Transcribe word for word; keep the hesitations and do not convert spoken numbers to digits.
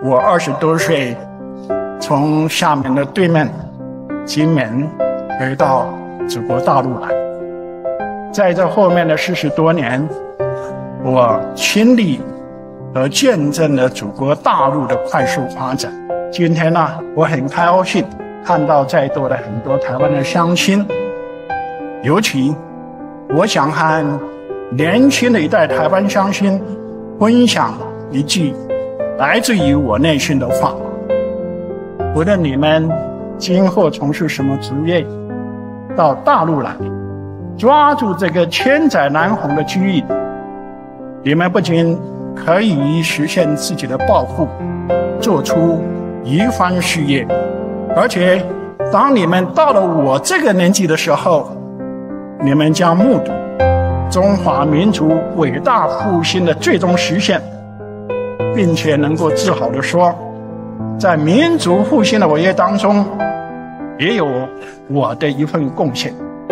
我二十多岁从厦门的对面金门回到祖国大陆来，在这后面的四十多年，我亲历和见证了祖国大陆的快速发展。今天呢，我很高兴看到在座的很多台湾的乡亲，尤其我想和年轻的一代台湾乡亲分享一句来自于我内心的话：无论你们今后从事什么职业，到大陆来，抓住这个千载难逢的机遇，你们不仅可以实现自己的抱负，做出一番事业，而且当你们到了我这个年纪的时候，你们将目睹中华民族伟大复兴的最终实现，并且能够自豪地说，在民族复兴的伟业当中，也有我的一份贡献。